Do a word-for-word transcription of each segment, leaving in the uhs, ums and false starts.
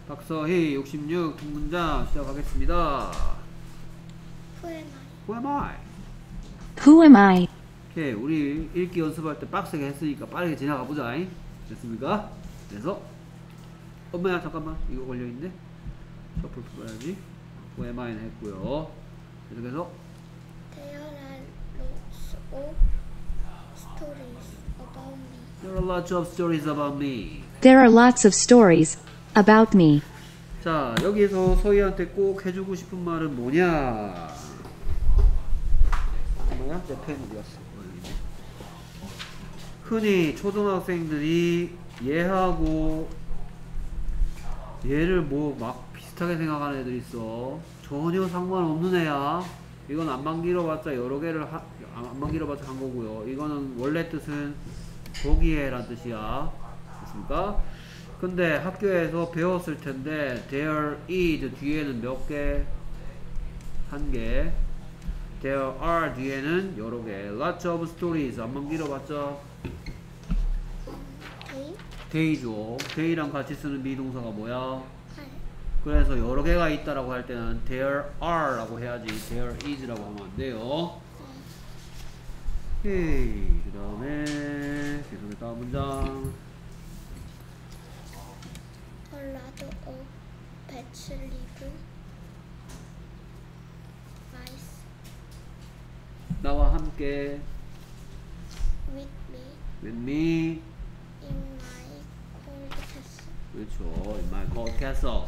박서희 육십육 뒷문장 시작하겠습니다. Who am I? Who am I? Who am I? 오케이, 우리 읽기 연습할 때 빡세게 했으니까 빠르게 지나가 보자. 됐습니까? 그래서 엄마야 잠깐만 이거 걸려있네. 셔플 풀어야지. Who am I는 했고요. 계속해서 There are lots of stories about me. There are lots of stories about me. There are lots of stories about me. 자, 여기서 서희한테 꼭 해주고 싶은 말은 뭐냐? 뭐야? 내 펜 어디 갔어? 흔히 초등학생들이 얘하고 얘를 뭐 막 비슷하게 생각하는 애들 있어. 전혀 상관없는 애야. 이건 안만 길어봤자 여러 개를 하, 안만 길어봤자 한 거고요. 이거는 원래 뜻은 거기에란 뜻이야. 됐습니까? 근데 학교에서 배웠을 텐데 there is 뒤에는 몇 개? 한 개. There are 뒤에는 여러 개. Lots of stories 안만 길어봤자 They day죠. day랑 같이 쓰는 비동사가 뭐야? are 그래서 여러 개가 있다라고 할 때는 there are 라고 해야지 there is 라고 하면 안 돼요. 오케이. 그 다음에 계속해서 다음 문장. a lot of pets live mice 나와 함께 with me with me. in my cold castle. 그렇죠. In my cold castle.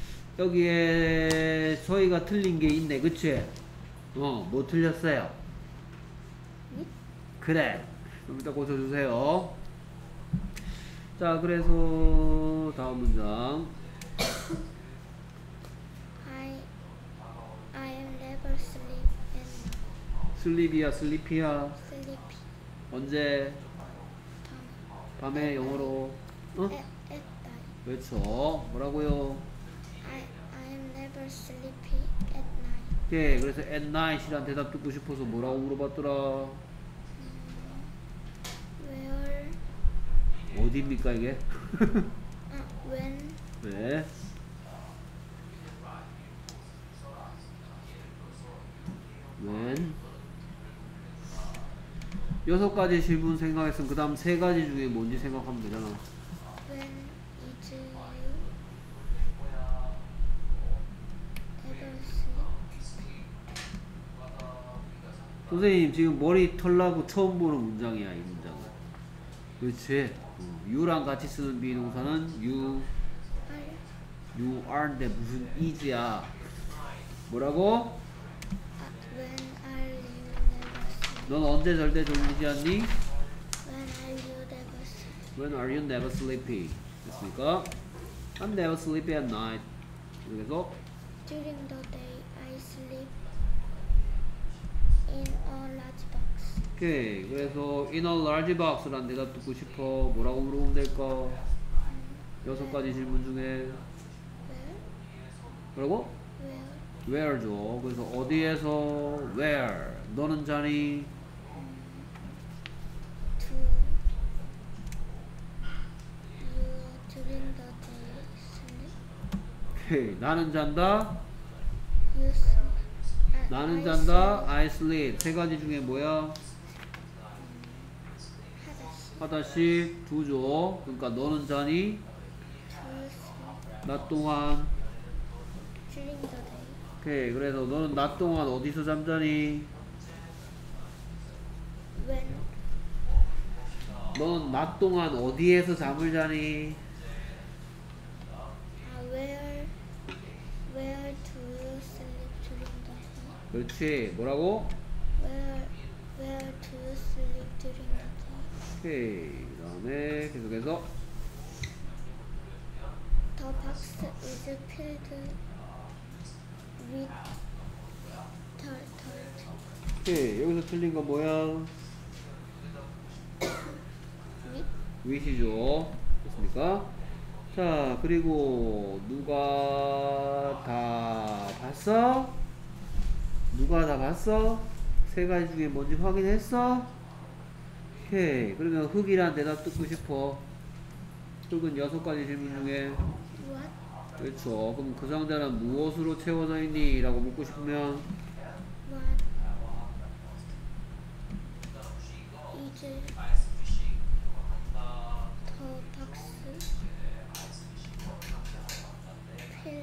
여기에 저희가 틀린 게 있네. 그치? 어, 뭐 틀렸어요? with 그래. 좀 이따 고쳐주세요. 자, 그래서 다음 문장. I I am never sleep and 슬립이야, 슬리피야. sleepy. 언제? 밤 밤에 영어로. 어? at, at night. 그렇죠. 뭐라고요? I I am never sleepy at night. 예, 그래서 at night이란 대답 듣고 싶어서 뭐라고 물어봤더라? Where 어디입니까, 이게? 아 when 네. when 여섯 가지 질문 생각했으면 그 다음 세 가지 중에 뭔지 생각하면 되잖아. when is you ever sleep? 선생님 지금 머리 털나고 처음 보는 문장이야. 이 문장은. 그렇지. 어, you랑 같이 쓰는 비동사는 you, Are you are인데 무슨 is야. 뭐라고? uh, when are you never sleep? 넌 언제 절대 졸리지 않니? When are you never sleep? When are you never sleepy? 됐습니까? I'm never sleepy at night. 그래서 During the day I sleep in a large box. 오케이. 그래서 in a large box라는 대답 듣고 싶어. 뭐라고 물어보면 될까? 여섯 가지 질문 중에 Where? 뭐라고? Where? where죠. 그래서 어디에서 where? 너는 자니? To you during the day sleep. 오케이. 나는 잔다. You sleep. I, 나는 I 잔다. sleep. I sleep. 세 가지 중에 뭐야? 하다시. 하다시 두죠. 그러니까 너는 자니? To sleep 낮 동안. during the day. 오케이. 그래서 너는 낮 동안 어디서 잠자니? When 너는 낮 동안 어디에서 잠을 자니? uh, where where do you sleep during the day? 그렇지. 뭐라고? Where where do you sleep during the day? 오케이. 그 다음에 계속해서 The box is filled with turtle. 오케이. 여기서 틀린 거 뭐야? With 위시죠. 됐습니까? 자, 그리고 누가 다 봤어? 누가 다 봤어? 세 가지 중에 뭔지 확인했어? 오케이. 그러면 흑이란 대답 듣고 싶어. 흑은 여섯 가지 질문 중에 what 그렇죠. 그럼 그 상자는 무엇으로 채워져 있니? 라고 묻고 싶으면 What is the box filled?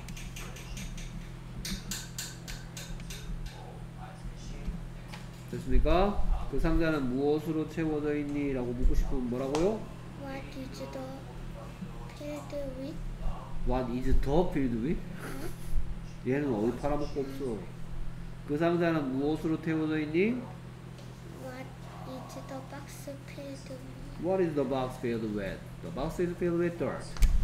됐습니까? 그 상자는 무엇으로 채워져 있니? 라고 묻고 싶으면 뭐라고요? What is the filled with? What is the filled with? 얘는 어디 팔아먹고 없어. 그 상자는 무엇으로 채워져 있니? What is the box filled with? What is the box filled with? The box is filled with dirt.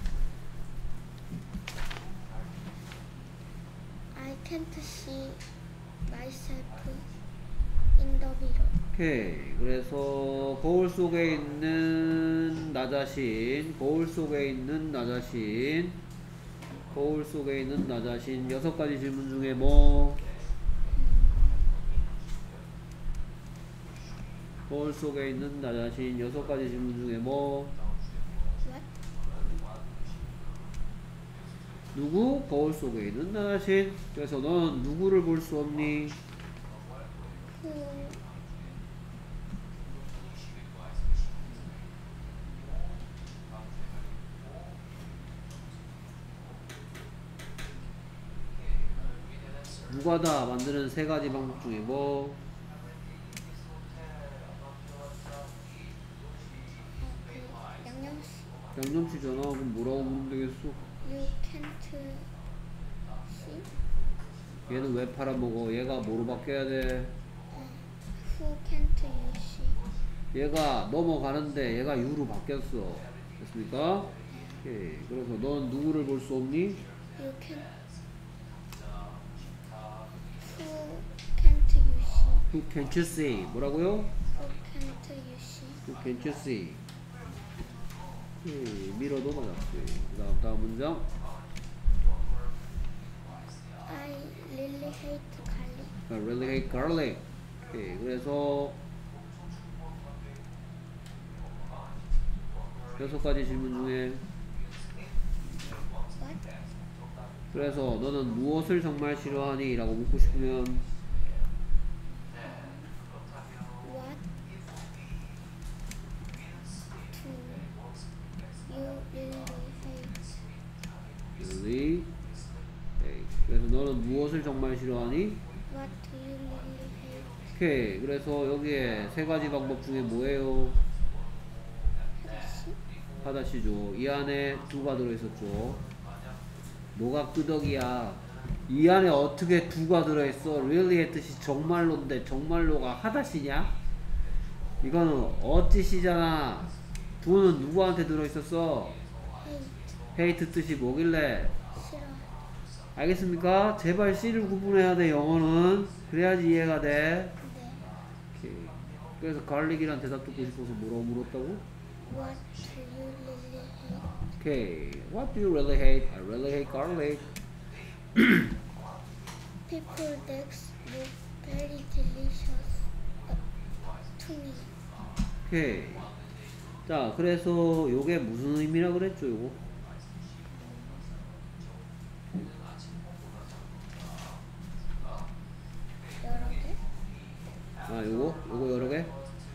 I can't see myself in the mirror. 오케이. 그래서 거울 속에 있는 나 자신, 거울 속에 있는 나 자신, 거울 속에 있는 나 자신. 여섯 가지 질문 중에 뭐? 거울 속에 있는 나 자신. 여섯 가지 질문 중에 뭐? What? 누구? 거울 속에 있는 나 자신. 그래서 넌 누구를 볼 수 없니? Who? 누가다 만드는 세 가지 방법 중에 뭐? 어, 그 양념씨. 양념치잖아. 그럼 뭐라고 물으면 되겠어? You can't see? 얘는 왜 팔아먹어? 얘가 뭐로 바뀌어야 돼? Who can't you see? 얘가 넘어가는데 얘가 유로 바뀌었어. 됐습니까? 오케이. 그래서 넌 누구를 볼 수 없니? You can. Who can't you see? Who can't you see? 뭐라고요? Who can't you see? Who can't you see? 오케이. 밀어도 맞았지. 그 다음 다음 문장. I really hate garlic. I really hate garlic. 오케이. 그래서 여섯 가지 질문 중에 What? 그래서 너는 무엇을 정말 싫어하니? 라고 묻고 싶으면 What do you really hate? really hate. 그래서 너는 무엇을 정말 싫어하니? What do you really hate? 오케이. 그래서 여기에 세 가지 방법 중에 뭐예요? 하다시? 하다시죠. 이 안에 두가 들어있었죠. 뭐가 끄덕이야. 이 안에 어떻게 두가 들어있어? really의 뜻이 정말로인데 정말로가 하다시냐? 이거는 어찌시잖아. 두는 누구한테 들어있었어? hate. hate 뜻이 뭐길래? 싫어. 알겠습니까? 제발 C를 구분해야 돼. 영어는 그래야지 이해가 돼. 네. 오케이. 그래서 garlic이란 대답 듣고 싶어서 뭐라고 물었다고? What do you really hate? 오케이. What do you really hate? I really hate garlic. People that look very delicious uh, to me. 오케이. 자, 그래서 요게 무슨 의미라 그랬죠, 요거? 여러 개? 아, 요거? 요거 여러 개?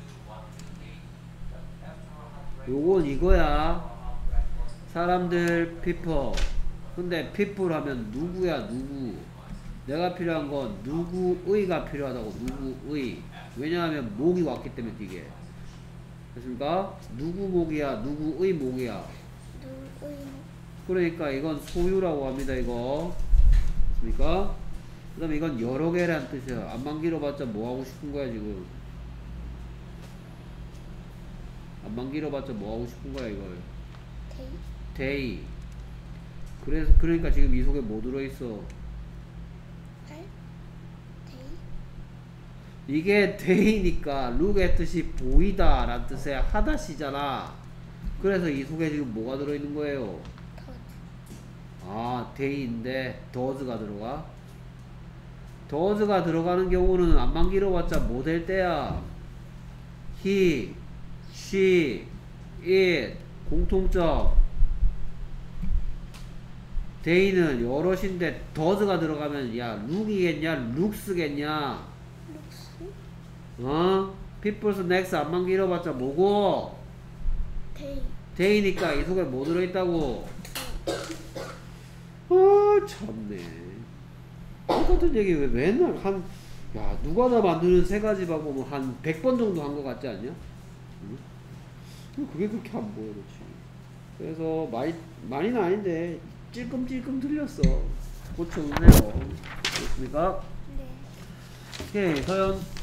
요건 이거야. 사람들, people. 근데 people 하면 누구야, 누구. 내가 필요한 건 누구의가 필요하다고, 누구의. 왜냐하면 목이 왔기 때문에 이게. 됐습니까? 누구 목이야, 누구의 목이야. 누구의 그러니까 이건 소유라고 합니다, 이거. 됐습니까? 그 다음에 이건 여러 개란 뜻이야. 안만 길어봤자 뭐 하고 싶은 거야, 지금. 안만 길어봤자 뭐 하고 싶은 거야, 이걸. 데이? 데이. 그래서, 그러니까 지금 이 속에 뭐 들어있어? 알? 데이? 이게 데이니까 룩의 뜻이 보이다 라는 뜻의 하다시잖아. 그래서 이 속에 지금 뭐가 들어있는 거예요? 더즈. 아, 데이인데 더즈가 들어가? 더즈가 들어가는 경우는 안만 길어봤자 뭐 될 때야? he, she, it 공통점 데이는 여럿인데 더즈가 들어가면 야 룩이겠냐 룩스겠냐? 룩스? 어? people's next 안만 길어봤자 뭐고? 데이. 데이니까 이 속에 뭐 들어있다고? 아 참네. 똑같은 얘기 왜 맨날 한 야 누가 다 만드는 세 가지 방법은 한 백 번 정도 한 것 같지 않냐? 응? 그게 그렇게 안 보여 그렇지. 그래서 많이 많이는 아닌데 찔끔찔끔 틀렸어. 고쳐주세요. 됐습니까? 네. 오케이 서연.